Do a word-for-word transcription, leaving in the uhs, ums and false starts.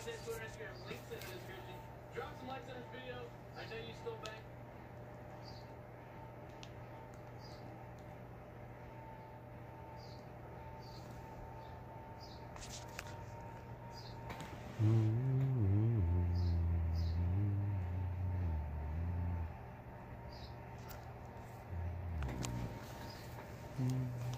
content, Twitter, Instagram, links in the description. Drop some likes on this video. I know you still back. Mm-hmm.